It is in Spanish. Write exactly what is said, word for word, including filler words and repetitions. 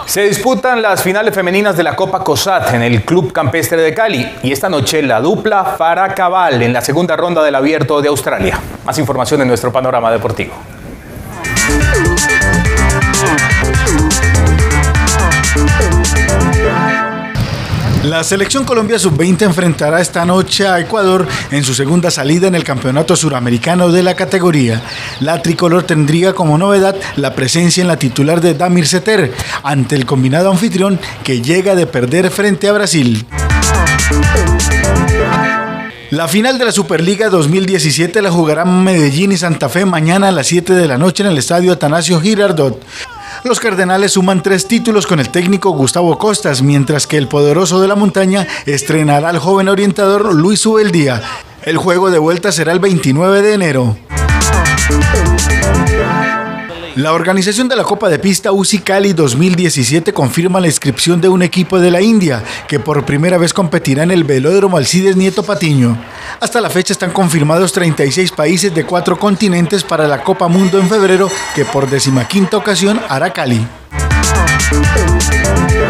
Se disputan las finales femeninas de la Copa COSAT en el Club Campestre de Cali y esta noche la dupla Farah Cabal en la segunda ronda del Abierto de Australia. Más información en nuestro panorama deportivo. La selección Colombia sub veinte enfrentará esta noche a Ecuador en su segunda salida en el Campeonato Suramericano de la categoría. La tricolor tendría como novedad la presencia en la titular de Damir Setter ante el combinado anfitrión que llega de perder frente a Brasil. La final de la Superliga dos mil diecisiete la jugarán Medellín y Santa Fe mañana a las siete de la noche en el estadio Atanasio Girardot. Los cardenales suman tres títulos con el técnico Gustavo Costas, mientras que el poderoso de la montaña estrenará al joven orientador Luis Ubeldía. El juego de vuelta será el veintinueve de enero. La organización de la Copa de Pista U C I Cali dos mil diecisiete confirma la inscripción de un equipo de la India, que por primera vez competirá en el velódromo Alcides Nieto Patiño. Hasta la fecha están confirmados treinta y seis países de cuatro continentes para la Copa Mundo en febrero, que por decimaquinta ocasión hará Cali.